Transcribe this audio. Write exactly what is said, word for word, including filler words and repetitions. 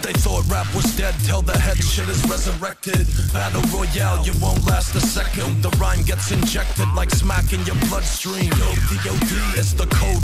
They thought rap was dead, tell the head shit is resurrected. Battle royale, you won't last a second. The rhyme gets injected like smack in your bloodstream. D O D is the code